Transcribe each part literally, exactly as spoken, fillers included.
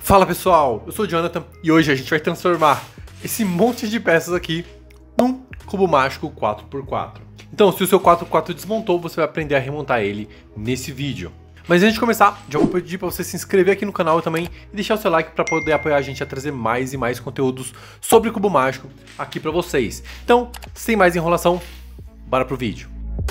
Fala pessoal, eu sou o Jonathan e hoje a gente vai transformar esse monte de peças aqui num cubo mágico quatro por quatro. Então, se o seu quatro por quatro desmontou, você vai aprender a remontar ele nesse vídeo. Mas antes de começar, já vou pedir para você se inscrever aqui no canal também e deixar o seu like para poder apoiar a gente a trazer mais e mais conteúdos sobre o cubo mágico aqui para vocês. Então, sem mais enrolação, bora pro vídeo.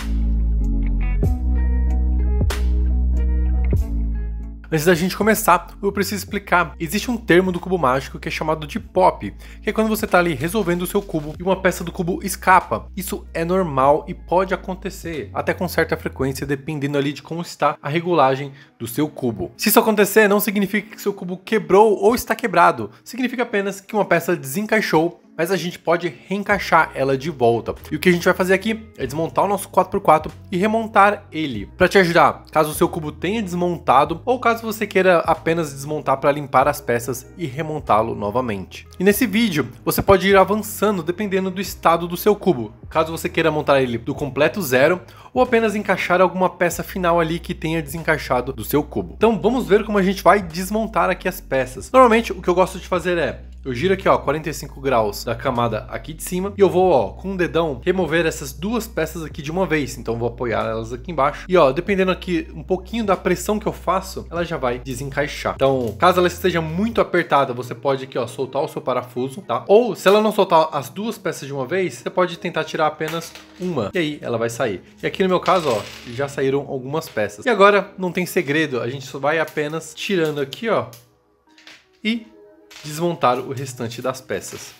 Antes da gente começar, eu preciso explicar. Existe um termo do cubo mágico que é chamado de pop, que é quando você está ali resolvendo o seu cubo e uma peça do cubo escapa. Isso é normal e pode acontecer, até com certa frequência, dependendo ali de como está a regulagem do seu cubo. Se isso acontecer, não significa que seu cubo quebrou ou está quebrado, significa apenas que uma peça desencaixou, mas a gente pode reencaixar ela de volta. E o que a gente vai fazer aqui é desmontar o nosso quatro por quatro e remontar ele. Para te ajudar, caso o seu cubo tenha desmontado ou caso você queira apenas desmontar para limpar as peças e remontá-lo novamente. E nesse vídeo, você pode ir avançando dependendo do estado do seu cubo. Caso você queira montar ele do completo zero ou apenas encaixar alguma peça final ali que tenha desencaixado do seu cubo. Então vamos ver como a gente vai desmontar aqui as peças. Normalmente o que eu gosto de fazer é eu giro aqui, ó, quarenta e cinco graus da camada aqui de cima e eu vou, ó, com um dedão remover essas duas peças aqui de uma vez. Então eu vou apoiar elas aqui embaixo e, ó, dependendo aqui um pouquinho da pressão que eu faço, ela já vai desencaixar. Então, caso ela esteja muito apertada, você pode aqui, ó, soltar o seu parafuso, tá? Ou se ela não soltar as duas peças de uma vez, você pode tentar tirar apenas uma e aí ela vai sair. E aqui no meu caso, ó, já saíram algumas peças. E agora não tem segredo, a gente só vai apenas tirando aqui, ó, e desmontar o restante das peças.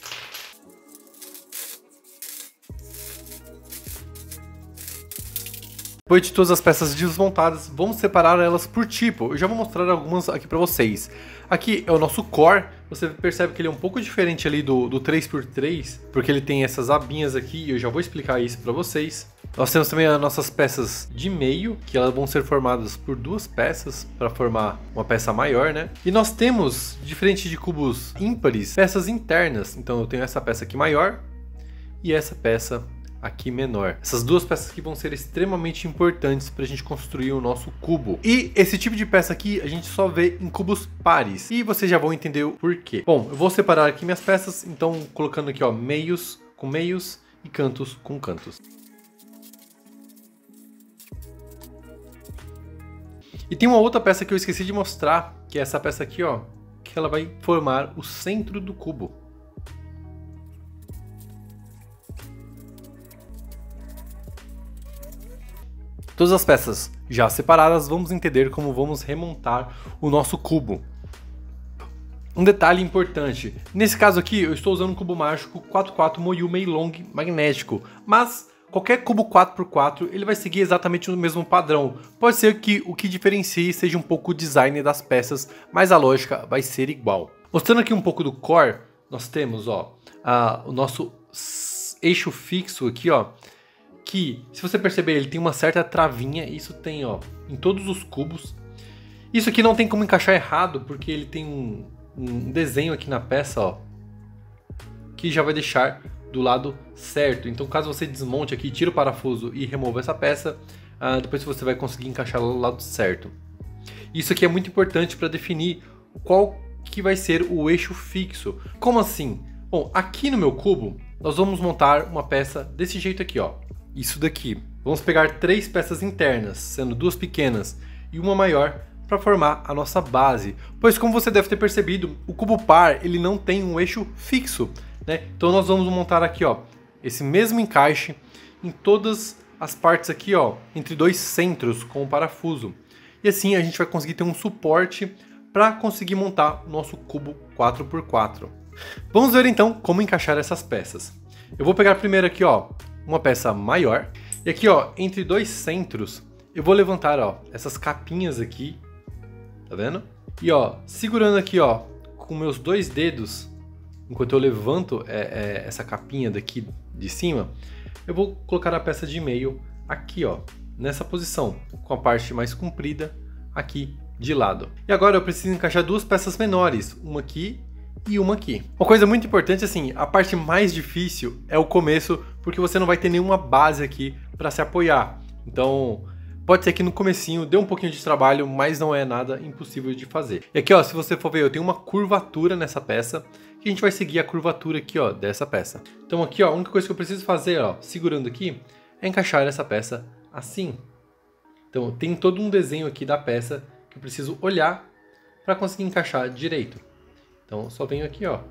Depois de todas as peças desmontadas, vamos separar elas por tipo. Eu já vou mostrar algumas aqui para vocês. Aqui é o nosso core. Você percebe que ele é um pouco diferente ali do, do três por três, porque ele tem essas abinhas aqui e eu já vou explicar isso para vocês. Nós temos também as nossas peças de meio, que elas vão ser formadas por duas peças para formar uma peça maior, né? E nós temos, diferente de cubos ímpares, peças internas. Então eu tenho essa peça aqui maior e essa peça aqui menor. Essas duas peças aqui vão ser extremamente importantes para a gente construir o nosso cubo. E esse tipo de peça aqui a gente só vê em cubos pares. E vocês já vão entender o porquê. Bom, eu vou separar aqui minhas peças, então colocando aqui, ó, meios com meios e cantos com cantos. E tem uma outra peça que eu esqueci de mostrar, que é essa peça aqui, ó, que ela vai formar o centro do cubo. Todas as peças já separadas, vamos entender como vamos remontar o nosso cubo. Um detalhe importante, nesse caso aqui eu estou usando um cubo mágico quatro por quatro Moyu Meilong magnético, mas qualquer cubo quatro por quatro ele vai seguir exatamente o mesmo padrão. Pode ser que o que diferencie seja um pouco o design das peças, mas a lógica vai ser igual. Mostrando aqui um pouco do core, nós temos, ó, a, o nosso eixo fixo aqui, ó, que, se você perceber, ele tem uma certa travinha. Isso tem, ó, em todos os cubos. Isso aqui não tem como encaixar errado, porque ele tem um, um desenho aqui na peça, ó, que já vai deixar do lado certo. Então, caso você desmonte aqui, tira o parafuso e remova essa peça, uh, depois você vai conseguir encaixar do lado certo. Isso aqui é muito importante para definir qual que vai ser o eixo fixo. Como assim? Bom, aqui no meu cubo, nós vamos montar uma peça desse jeito aqui, ó. Isso daqui. Vamos pegar três peças internas, sendo duas pequenas e uma maior, para formar a nossa base. Pois, como você deve ter percebido, o cubo par ele não tem um eixo fixo, né? Então nós vamos montar aqui, ó, esse mesmo encaixe em todas as partes aqui, ó, entre dois centros com o parafuso. E assim a gente vai conseguir ter um suporte para conseguir montar o nosso cubo quatro por quatro. Vamos ver então como encaixar essas peças. Eu vou pegar primeiro aqui, ó, uma peça maior. E aqui, ó, entre dois centros, eu vou levantar, ó, essas capinhas aqui. Tá vendo? E, ó, segurando aqui, ó, com meus dois dedos, enquanto eu levanto é, é, essa capinha daqui de cima, eu vou colocar a peça de meio aqui, ó, nessa posição, com a parte mais comprida aqui de lado. E agora eu preciso encaixar duas peças menores, uma aqui e uma aqui. Uma coisa muito importante, assim, a parte mais difícil é o começo, porque você não vai ter nenhuma base aqui para se apoiar. Então, Pode ser que no comecinho dê um pouquinho de trabalho, mas não é nada impossível de fazer. E aqui, ó, se você for ver, eu tenho uma curvatura nessa peça, que a gente vai seguir a curvatura aqui, ó, dessa peça. Então aqui, ó, a única coisa que eu preciso fazer, ó, segurando aqui, é encaixar essa peça assim. Então tem todo um desenho aqui da peça que eu preciso olhar para conseguir encaixar direito. Então só venho aqui, ó,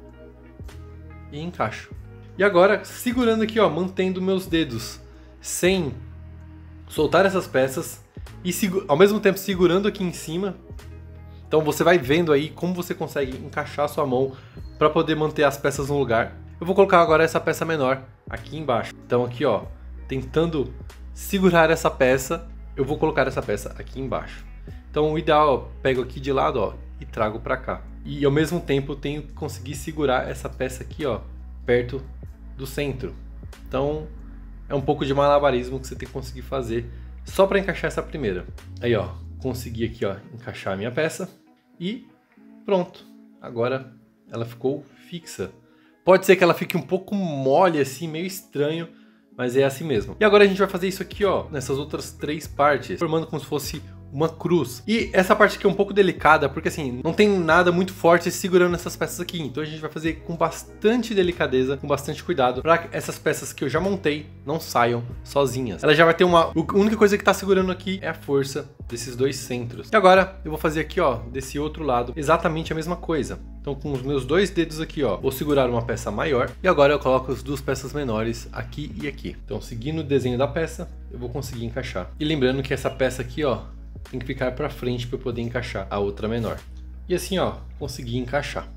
e encaixo. E agora, segurando aqui, ó, mantendo meus dedos sem soltar essas peças e ao mesmo tempo segurando aqui em cima. Então você vai vendo aí como você consegue encaixar a sua mão para poder manter as peças no lugar. Eu vou colocar agora essa peça menor aqui embaixo. Então aqui, ó, tentando segurar essa peça, eu vou colocar essa peça aqui embaixo. Então o ideal, ó, pego aqui de lado, ó, e trago para cá. E ao mesmo tempo eu tenho que conseguir segurar essa peça aqui, ó, perto do centro. Então é um pouco de malabarismo que você tem que conseguir fazer só para encaixar essa primeira. Aí, ó, consegui aqui, ó, encaixar a minha peça e pronto. Agora ela ficou fixa. Pode ser que ela fique um pouco mole assim, meio estranho, mas é assim mesmo. E agora a gente vai fazer isso aqui, ó, nessas outras três partes, formando como se fosse uma cruz. E essa parte aqui é um pouco delicada, porque assim, não tem nada muito forte segurando essas peças aqui. Então a gente vai fazer com bastante delicadeza, com bastante cuidado, para que essas peças que eu já montei não saiam sozinhas. Ela já vai ter uma... A única coisa que tá segurando aqui é a força desses dois centros. E agora eu vou fazer aqui, ó, desse outro lado, exatamente a mesma coisa. Então com os meus dois dedos aqui, ó, vou segurar uma peça maior. E agora eu coloco as duas peças menores aqui e aqui. Então seguindo o desenho da peça, eu vou conseguir encaixar. E lembrando que essa peça aqui, ó, tem que ficar para frente para eu poder encaixar a outra menor. E assim, ó, consegui encaixar.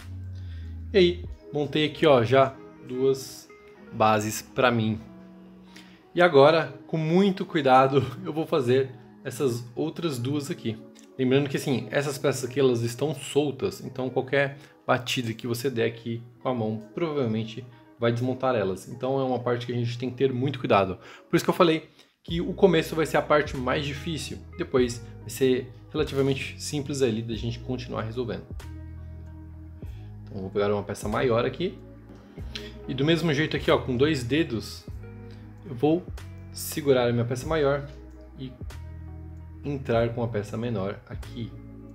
E aí, montei aqui, ó, já duas bases para mim. E agora, com muito cuidado, eu vou fazer essas outras duas aqui. Lembrando que assim, essas peças aqui, elas estão soltas, então qualquer batida que você der aqui com a mão, provavelmente vai desmontar elas. Então é uma parte que a gente tem que ter muito cuidado. Por isso que eu falei que o começo vai ser a parte mais difícil, depois vai ser relativamente simples ali da gente continuar resolvendo. Então vou pegar uma peça maior aqui, e do mesmo jeito aqui, ó, com dois dedos, eu vou segurar a minha peça maior e entrar com a peça menor aqui.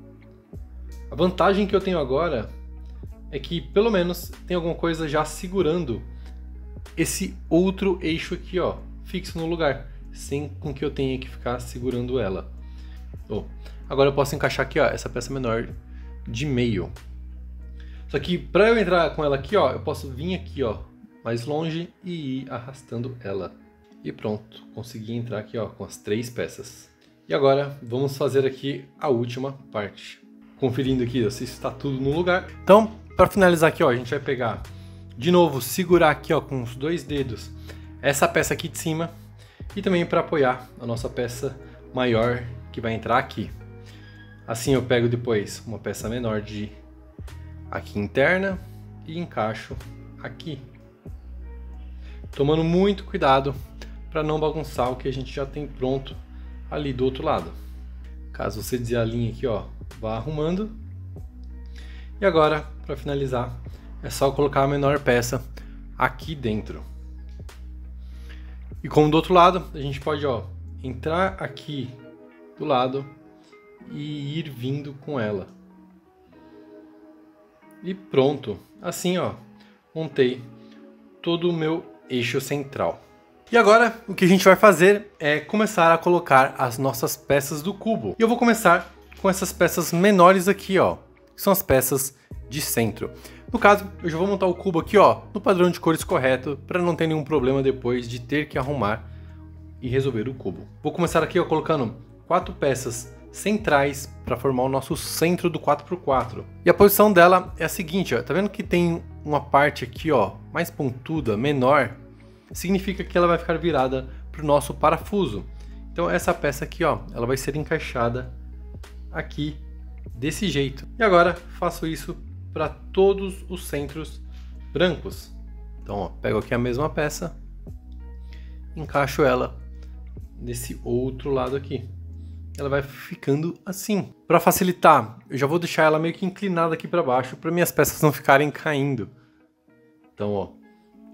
A vantagem que eu tenho agora é que pelo menos tem alguma coisa já segurando esse outro eixo aqui, ó, fixo no lugar, sem com que eu tenha que ficar segurando ela. Oh, agora eu posso encaixar aqui, ó, essa peça menor de meio. Só que para eu entrar com ela aqui, ó, eu posso vir aqui, ó, mais longe e ir arrastando ela. E pronto, consegui entrar aqui, ó, com as três peças. E agora vamos fazer aqui a última parte, conferindo aqui ó, se está tudo no lugar. Então, para finalizar aqui, ó, a gente vai pegar de novo, segurar aqui, ó, com os dois dedos essa peça aqui de cima. E também para apoiar a nossa peça maior que vai entrar aqui. Assim eu pego depois uma peça menor de aqui interna e encaixo aqui. Tomando muito cuidado para não bagunçar o que a gente já tem pronto ali do outro lado. Caso você desalinhe aqui, ó, vá arrumando. E agora, para finalizar, é só colocar a menor peça aqui dentro. E como do outro lado, a gente pode, ó, entrar aqui do lado e ir vindo com ela. E pronto. Assim, ó, montei todo o meu eixo central. E agora, o que a gente vai fazer é começar a colocar as nossas peças do cubo. E eu vou começar com essas peças menores aqui, ó, que são as peças de centro. No caso, eu já vou montar o cubo aqui, ó, no padrão de cores correto, para não ter nenhum problema depois de ter que arrumar e resolver o cubo. Vou começar aqui, ó, colocando quatro peças centrais para formar o nosso centro do quatro por quatro. E a posição dela é a seguinte, ó, tá vendo que tem uma parte aqui, ó, mais pontuda, menor? Significa que ela vai ficar virada para o nosso parafuso. Então essa peça aqui, ó, ela vai ser encaixada aqui desse jeito. E agora faço isso para todos os centros brancos. Então, ó, pego aqui a mesma peça, encaixo ela nesse outro lado aqui. Ela vai ficando assim. Para facilitar, eu já vou deixar ela meio que inclinada aqui para baixo, para minhas peças não ficarem caindo. Então, ó,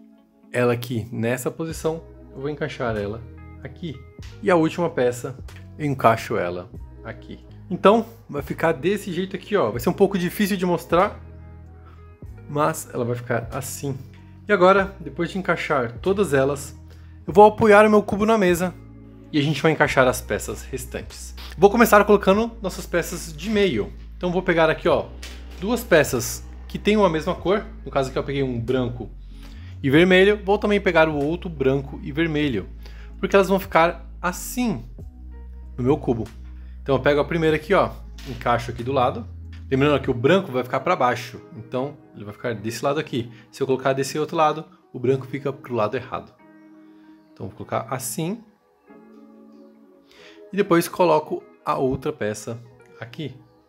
ela aqui nessa posição, eu vou encaixar ela aqui. E a última peça eu encaixo ela aqui. Então, vai ficar desse jeito aqui, ó. Vai ser um pouco difícil de mostrar, mas ela vai ficar assim. E agora, depois de encaixar todas elas, eu vou apoiar o meu cubo na mesa e a gente vai encaixar as peças restantes. Vou começar colocando nossas peças de meio. Então vou pegar aqui, ó, duas peças que tenham a mesma cor. No caso aqui eu peguei um branco e vermelho. Vou também pegar o outro branco e vermelho, porque elas vão ficar assim no meu cubo. Então eu pego a primeira aqui, ó, encaixo aqui do lado. Lembrando que o branco vai ficar para baixo, então ele vai ficar desse lado aqui. Se eu colocar desse outro lado, o branco fica pro lado errado. Então vou colocar assim. E depois coloco a outra peça aqui.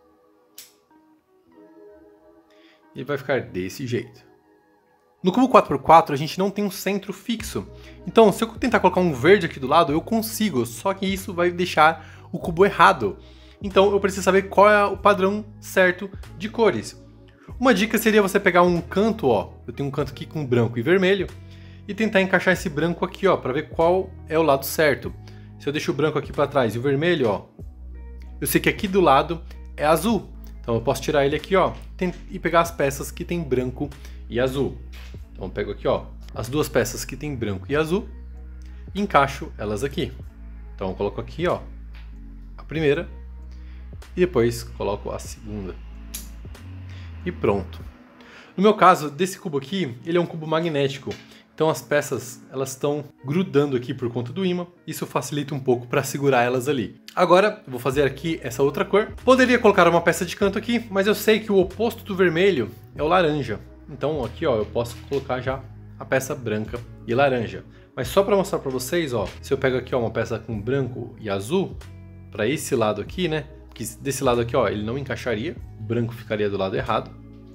E vai ficar desse jeito. No cubo quatro por quatro a gente não tem um centro fixo. Então se eu tentar colocar um verde aqui do lado, eu consigo. Só que isso vai deixar o cubo errado. Então eu preciso saber qual é o padrão certo de cores. Uma dica seria você pegar um canto, ó. Eu tenho um canto aqui com branco e vermelho. E tentar encaixar esse branco aqui, ó, para ver qual é o lado certo. Se eu deixo o branco aqui para trás e o vermelho, ó, eu sei que aqui do lado é azul. Então eu posso tirar ele aqui, ó, e pegar as peças que tem branco e azul. Então eu pego aqui, ó, as duas peças que tem branco e azul e encaixo elas aqui. Então eu coloco aqui, ó, a primeira e depois coloco a segunda. E pronto. No meu caso, desse cubo aqui, ele é um cubo magnético. Então as peças elas estão grudando aqui por conta do ímã. Isso facilita um pouco para segurar elas ali. Agora eu vou fazer aqui essa outra cor. Poderia colocar uma peça de canto aqui, mas eu sei que o oposto do vermelho é o laranja. Então aqui, ó, eu posso colocar já a peça branca e laranja. Mas só para mostrar para vocês, ó, se eu pego aqui, ó, uma peça com branco e azul para esse lado aqui, né? Porque desse lado aqui, ó, ele não encaixaria. O branco ficaria do lado errado.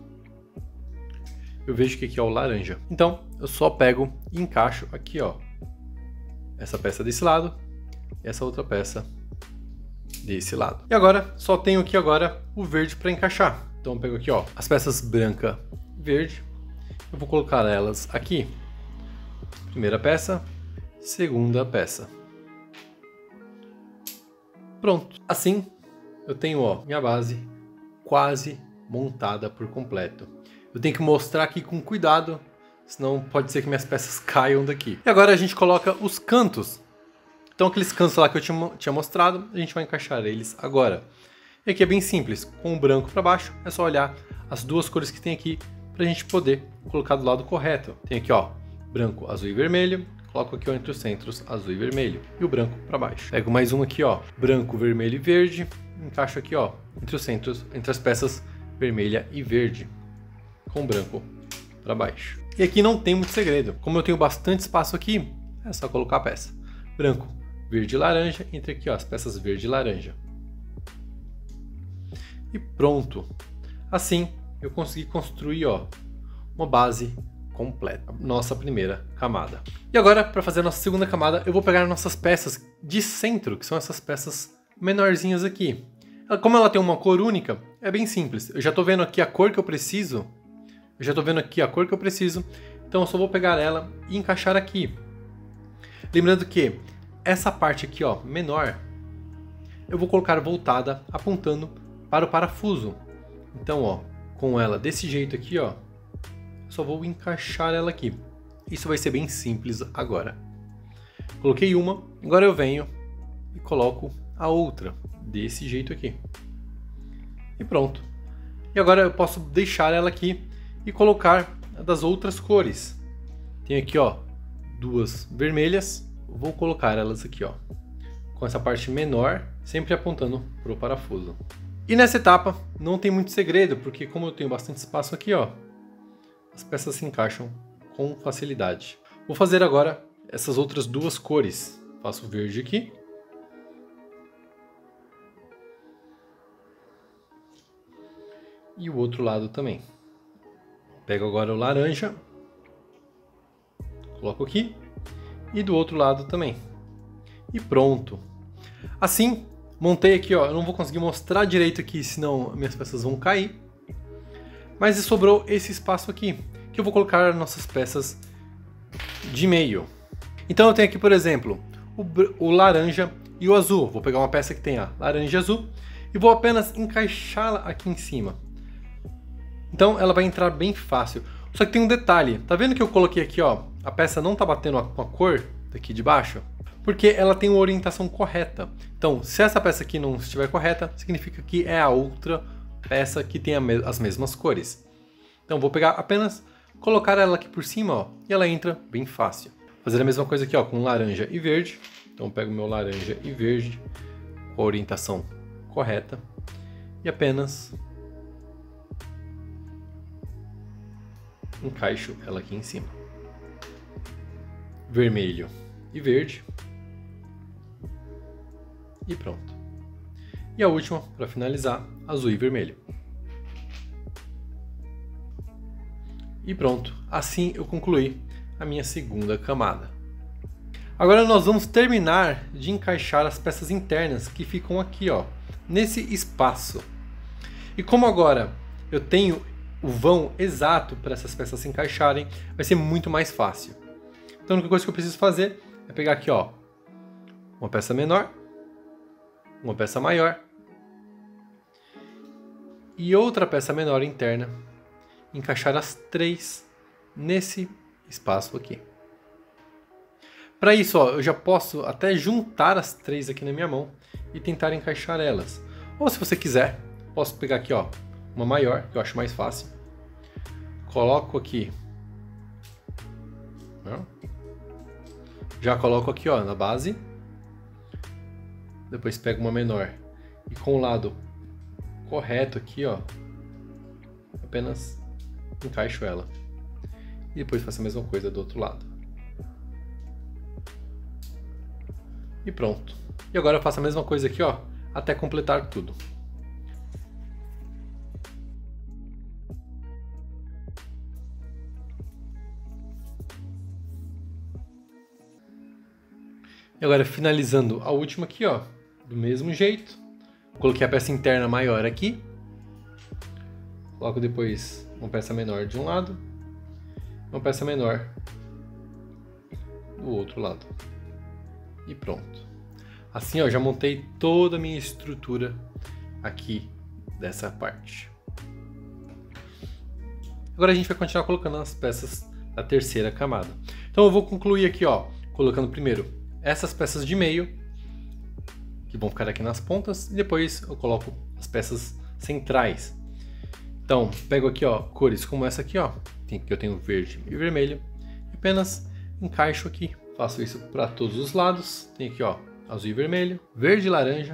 Eu vejo que aqui é o laranja. Então, eu só pego e encaixo aqui, ó, essa peça desse lado e essa outra peça desse lado. E agora, só tenho aqui agora o verde para encaixar. Então, eu pego aqui, ó, as peças branca e verde. Eu vou colocar elas aqui. Primeira peça, segunda peça. Pronto. Assim, eu tenho, ó, minha base quase montada por completo. Eu tenho que mostrar aqui com cuidado, senão pode ser que minhas peças caiam daqui. E agora a gente coloca os cantos. Então aqueles cantos lá que eu tinha, tinha mostrado, a gente vai encaixar eles agora. E aqui é bem simples, com o branco para baixo, é só olhar as duas cores que tem aqui para a gente poder colocar do lado correto. Tem aqui, ó, branco, azul e vermelho. Coloco aqui, ó, entre os centros, azul e vermelho. E o branco para baixo. Pego mais um aqui, ó, branco, vermelho e verde. Encaixo aqui, ó, entre os centros, entre as peças vermelha e verde, com branco para baixo. E aqui não tem muito segredo. Como eu tenho bastante espaço aqui, é só colocar a peça. Branco, verde e laranja, entre aqui, ó, as peças verde e laranja. E pronto. Assim, eu consegui construir, ó, uma base completa. Nossa primeira camada. E agora, para fazer a nossa segunda camada, eu vou pegar nossas peças de centro, que são essas peças menorzinhas aqui. Como ela tem uma cor única, é bem simples. Eu já estou vendo aqui a cor que eu preciso. Eu já estou vendo aqui a cor que eu preciso. Então eu só vou pegar ela e encaixar aqui. Lembrando que essa parte aqui, ó, menor, eu vou colocar voltada, apontando para o parafuso. Então, ó, com ela desse jeito aqui, ó, só vou encaixar ela aqui. Isso vai ser bem simples agora. Coloquei uma, agora eu venho e coloco a outra desse jeito aqui. E pronto. E agora eu posso deixar ela aqui e colocar das outras cores. Tem aqui, ó, duas vermelhas. Vou colocar elas aqui, ó, com essa parte menor, sempre apontando para o parafuso. E nessa etapa não tem muito segredo, porque como eu tenho bastante espaço aqui, ó, as peças se encaixam com facilidade. Vou fazer agora essas outras duas cores. Faço o verde aqui. E o outro lado também. Pego agora o laranja. Coloco aqui. E do outro lado também. E pronto. Assim, montei aqui, ó. Eu não vou conseguir mostrar direito aqui, senão minhas peças vão cair. Mas sobrou esse espaço aqui, que eu vou colocar nossas peças de meio. Então eu tenho aqui, por exemplo, o, o laranja e o azul. Vou pegar uma peça que tenha laranja e azul e vou apenas encaixá-la aqui em cima. Então ela vai entrar bem fácil. Só que tem um detalhe, tá vendo que eu coloquei aqui, ó, a peça não tá batendo com a cor daqui de baixo? Porque ela tem uma orientação correta. Então, se essa peça aqui não estiver correta, significa que é a outra peça que tem as mesmas cores. Então vou pegar apenas, colocar ela aqui por cima, ó, e ela entra bem fácil. Fazer a mesma coisa aqui, ó, com laranja e verde. Então eu pego meu laranja e verde com a orientação correta e apenas encaixo ela aqui em cima. Vermelho e verde. E pronto. E a última, para finalizar, azul e vermelho. E pronto. Assim eu concluí a minha segunda camada. Agora nós vamos terminar de encaixar as peças internas que ficam aqui, ó, nesse espaço. E como agora eu tenho o vão exato para essas peças se encaixarem, vai ser muito mais fácil. Então a única coisa que eu preciso fazer é pegar aqui, ó, uma peça menor, uma peça maior e outra peça menor interna, encaixar as três nesse espaço aqui. Para isso, ó, eu já posso até juntar as três aqui na minha mão e tentar encaixar elas. Ou se você quiser, posso pegar aqui, ó, uma maior, que eu acho mais fácil. Coloco aqui. Já coloco aqui, ó, na base. Depois pego uma menor e com o lado correto aqui, ó, apenas encaixo ela. E depois faço a mesma coisa do outro lado. E pronto. E agora eu faço a mesma coisa aqui, ó, até completar tudo. E agora finalizando a última aqui, ó, do mesmo jeito. Coloquei a peça interna maior aqui. Coloco depois uma peça menor de um lado, uma peça menor do outro lado. E pronto. Assim, ó, já montei toda a minha estrutura aqui dessa parte. Agora a gente vai continuar colocando as peças da terceira camada. Então eu vou concluir aqui, ó, colocando primeiro essas peças de meio, que vão ficar aqui nas pontas, e depois eu coloco as peças centrais. Então, pego aqui, ó, cores como essa aqui, ó, que eu tenho verde e vermelho, e apenas encaixo aqui. Faço isso para todos os lados. Tem aqui, ó, azul e vermelho, verde e laranja.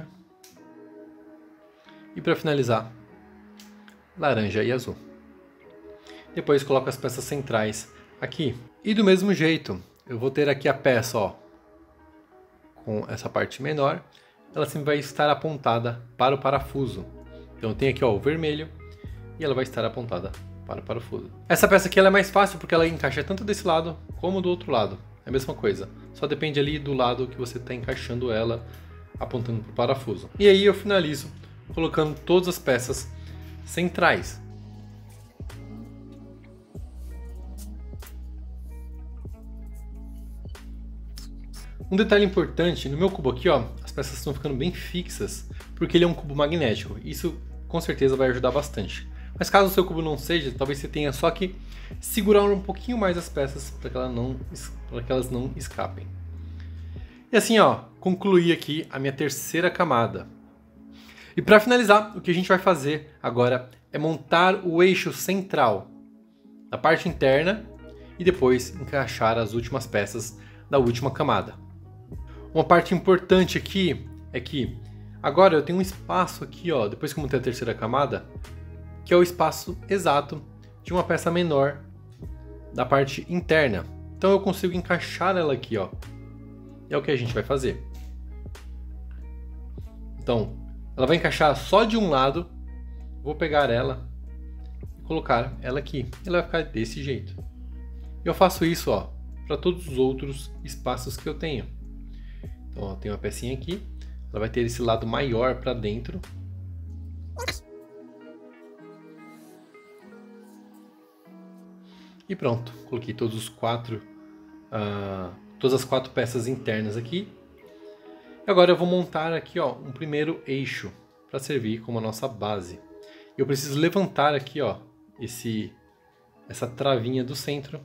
E para finalizar, laranja e azul. Depois coloco as peças centrais aqui. E do mesmo jeito, eu vou ter aqui a peça, ó, com essa parte menor. Ela sempre vai estar apontada para o parafuso. Então tem aqui, ó, o vermelho e ela vai estar apontada para o parafuso. Essa peça aqui ela é mais fácil porque ela encaixa tanto desse lado como do outro lado. É a mesma coisa, só depende ali do lado que você está encaixando ela, apontando para o parafuso. E aí eu finalizo colocando todas as peças centrais. Um detalhe importante, no meu cubo aqui, ó, as peças estão ficando bem fixas, porque ele é um cubo magnético. Isso com certeza vai ajudar bastante. Mas caso o seu cubo não seja, talvez você tenha só que segurar um pouquinho mais as peças para que, ela não, para que elas não escapem. E assim, ó, concluí aqui a minha terceira camada. E para finalizar, o que a gente vai fazer agora é montar o eixo central da parte interna e depois encaixar as últimas peças da última camada. Uma parte importante aqui é que agora eu tenho um espaço aqui, ó, depois que eu montei a terceira camada, que é o espaço exato de uma peça menor da parte interna. Então eu consigo encaixar ela aqui, ó. E é o que a gente vai fazer. Então, ela vai encaixar só de um lado. Vou pegar ela e colocar ela aqui. Ela vai ficar desse jeito. Eu faço isso, ó, para todos os outros espaços que eu tenho. Então, ó, tem uma pecinha aqui. Ela vai ter esse lado maior para dentro. E pronto, coloquei todos os quatro, uh, todas as quatro peças internas aqui. Agora eu vou montar aqui, ó, um primeiro eixo para servir como a nossa base. Eu preciso levantar aqui, ó, esse, essa travinha do centro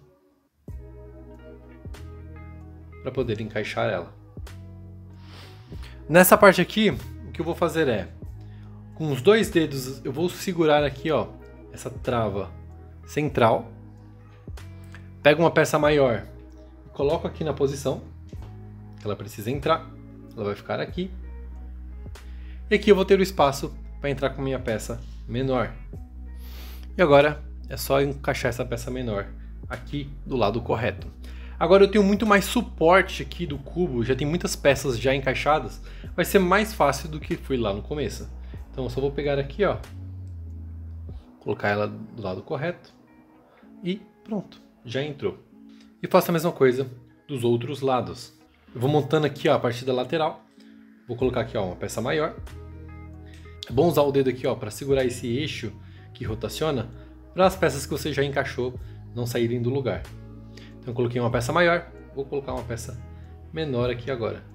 para poder encaixar ela. Nessa parte aqui, o que eu vou fazer é, com os dois dedos, eu vou segurar aqui, ó, essa trava central. Pego uma peça maior e coloco aqui na posição que ela precisa entrar. Ela vai ficar aqui. E aqui eu vou ter o espaço para entrar com a minha peça menor. E agora é só encaixar essa peça menor aqui do lado correto. Agora eu tenho muito mais suporte aqui do cubo, já tem muitas peças já encaixadas. Vai ser mais fácil do que foi lá no começo. Então eu só vou pegar aqui, ó, colocar ela do lado correto e pronto, já entrou. E faço a mesma coisa dos outros lados. Eu vou montando aqui, ó, a partir da lateral. Vou colocar aqui, ó, uma peça maior. É bom usar o dedo aqui, ó, para segurar esse eixo que rotaciona, para as peças que você já encaixou não saírem do lugar. Então eu coloquei uma peça maior, vou colocar uma peça menor aqui agora.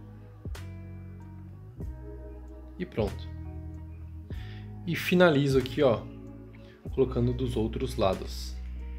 E pronto. E finalizo aqui, ó, colocando dos outros lados.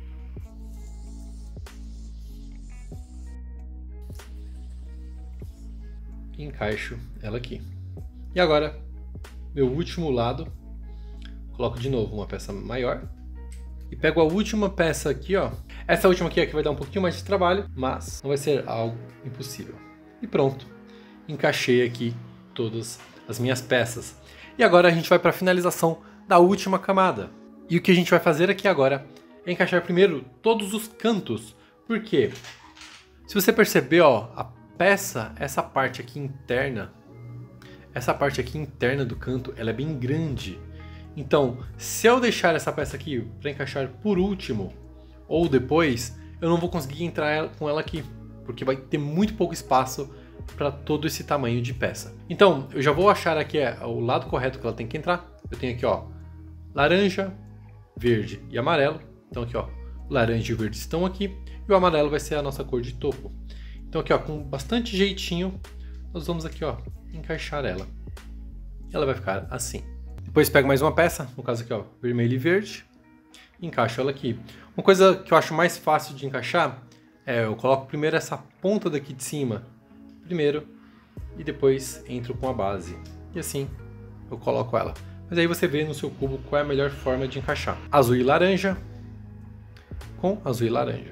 E encaixo ela aqui. E agora, meu último lado, coloco de novo uma peça maior. E pego a última peça aqui, ó. Essa última aqui é que vai dar um pouquinho mais de trabalho, mas não vai ser algo impossível. E pronto. Encaixei aqui todas as minhas peças. E agora a gente vai para a finalização da última camada. E o que a gente vai fazer aqui agora é encaixar primeiro todos os cantos. Por quê? Se você perceber, ó, a peça, essa parte aqui interna, essa parte aqui interna do canto, ela é bem grande. Então, se eu deixar essa peça aqui para encaixar por último, ou depois, eu não vou conseguir entrar com ela aqui, porque vai ter muito pouco espaço para todo esse tamanho de peça. Então, eu já vou achar aqui é, o lado correto que ela tem que entrar. Eu tenho aqui, ó, laranja, verde e amarelo. Então aqui, ó, laranja e verde estão aqui, e o amarelo vai ser a nossa cor de topo. Então aqui, ó, com bastante jeitinho, nós vamos aqui, ó, encaixar ela. Ela vai ficar assim. Depois pego mais uma peça, no caso aqui, ó, vermelho e verde, e encaixo ela aqui. Uma coisa que eu acho mais fácil de encaixar é eu coloco primeiro essa ponta daqui de cima, primeiro, e depois entro com a base. E assim eu coloco ela. Mas aí você vê no seu cubo qual é a melhor forma de encaixar. Azul e laranja com azul e laranja.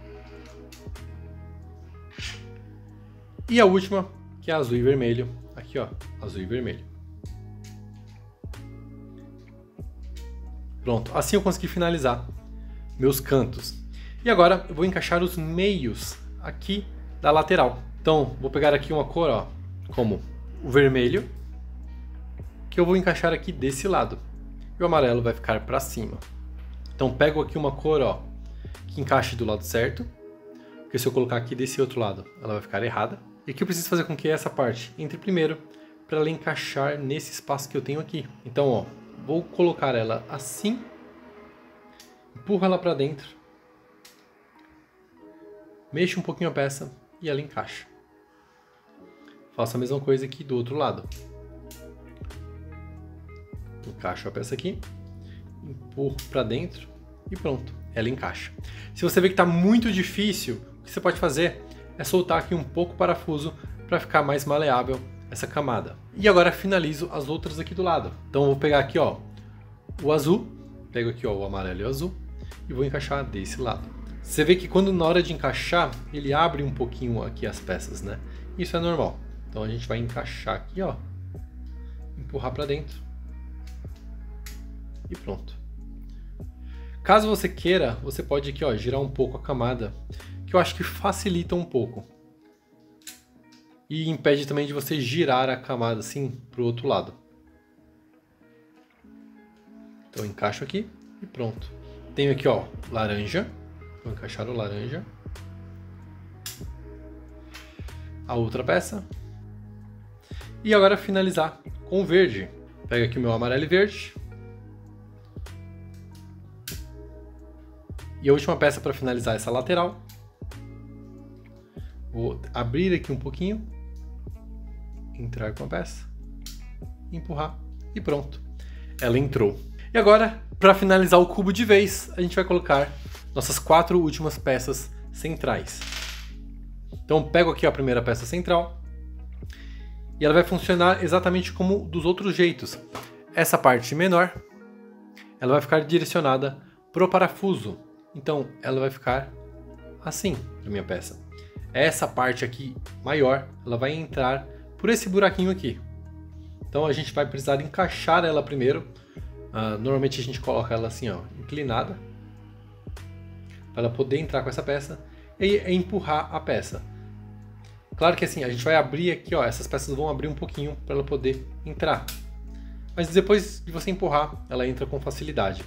E a última, que é azul e vermelho. Aqui, ó, azul e vermelho. Pronto, assim eu consegui finalizar meus cantos. E agora eu vou encaixar os meios aqui da lateral. Então, vou pegar aqui uma cor, ó, como o vermelho, que eu vou encaixar aqui desse lado. E o amarelo vai ficar para cima. Então, pego aqui uma cor, ó, que encaixe do lado certo. Porque se eu colocar aqui desse outro lado, ela vai ficar errada. E aqui eu preciso fazer com que essa parte entre primeiro, para ela encaixar nesse espaço que eu tenho aqui. Então, ó, vou colocar ela assim, empurro ela para dentro, mexo um pouquinho a peça e ela encaixa. Faço a mesma coisa aqui do outro lado. Encaixo a peça aqui, empurro para dentro e pronto, ela encaixa. Se você vê que está muito difícil, o que você pode fazer é soltar aqui um pouco o parafuso para ficar mais maleável essa camada. E agora finalizo as outras aqui do lado. Então eu vou pegar aqui, ó, o azul, pego aqui, ó, o amarelo e o azul e vou encaixar desse lado. Você vê que quando na hora de encaixar, ele abre um pouquinho aqui as peças, né? Isso é normal. Então a gente vai encaixar aqui, ó, empurrar para dentro e pronto. Caso você queira, você pode aqui, ó, girar um pouco a camada, que eu acho que facilita um pouco. E impede também de você girar a camada assim para o outro lado. Então eu encaixo aqui e pronto. Tenho aqui, ó, laranja. Vou encaixar o laranja. A outra peça. E agora finalizar com o verde. Pego aqui o meu amarelo e verde. E a última peça para finalizar essa lateral. Vou abrir aqui um pouquinho. entrar com a peça, empurrar e pronto. Ela entrou. E agora, para finalizar o cubo de vez, a gente vai colocar nossas quatro últimas peças centrais. Então pego aqui a primeira peça central e ela vai funcionar exatamente como dos outros jeitos. Essa parte menor, ela vai ficar direcionada pro parafuso. Então ela vai ficar assim na minha peça. Essa parte aqui maior, ela vai entrar por esse buraquinho aqui. Então a gente vai precisar encaixar ela primeiro. Uh, normalmente a gente coloca ela assim, ó, inclinada, para ela poder entrar com essa peça e empurrar a peça. Claro que assim, a gente vai abrir aqui, ó, essas peças vão abrir um pouquinho para ela poder entrar. Mas depois de você empurrar, ela entra com facilidade.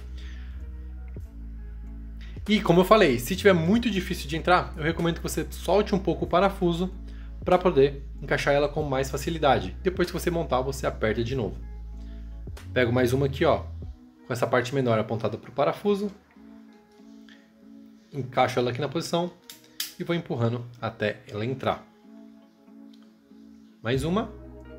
E como eu falei, se tiver muito difícil de entrar, eu recomendo que você solte um pouco o parafuso para poder encaixar ela com mais facilidade. Depois que você montar, você aperta de novo. Pego mais uma aqui, ó, com essa parte menor apontada para o parafuso. Encaixo ela aqui na posição e vou empurrando até ela entrar. Mais uma.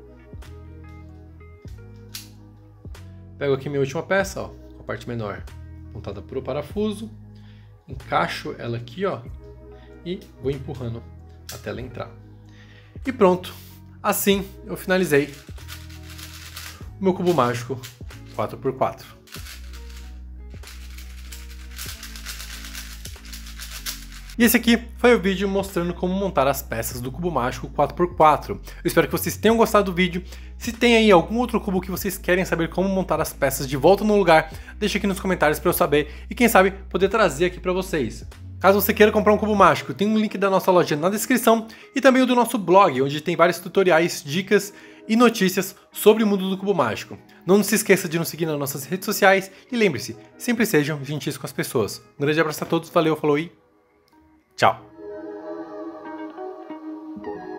Pego aqui minha última peça, ó, com a parte menor apontada para o parafuso. Encaixo ela aqui, ó, e vou empurrando até ela entrar. E pronto. Assim eu finalizei o meu cubo mágico quatro por quatro. E esse aqui foi o vídeo mostrando como montar as peças do cubo mágico quatro por quatro. Eu espero que vocês tenham gostado do vídeo. Se tem aí algum outro cubo que vocês querem saber como montar as peças de volta no lugar, deixa aqui nos comentários para eu saber e quem sabe poder trazer aqui para vocês. Caso você queira comprar um cubo mágico, tem um link da nossa loja na descrição e também o do nosso blog, onde tem vários tutoriais, dicas e notícias sobre o mundo do cubo mágico. Não se esqueça de nos seguir nas nossas redes sociais e lembre-se, sempre sejam gentis com as pessoas. Um grande abraço a todos, valeu, falou e tchau!